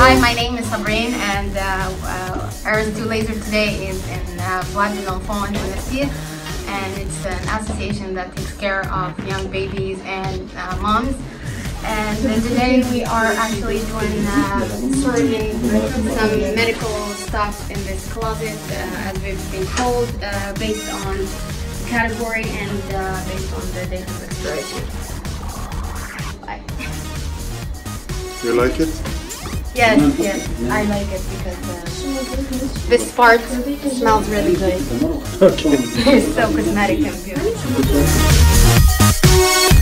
Hi, my name is Sabrine, and RS2 Laser today is in Voix de L'Enfant in Tennessee, and it's an association that takes care of young babies and moms. And today we are actually doing sorting some medical stuff in this closet, as we've been told, based on category and based on the date of expiration. Bye. You like it? Yes, yes, I like it because this part smells really good. Okay. It's so cosmetic and beautiful.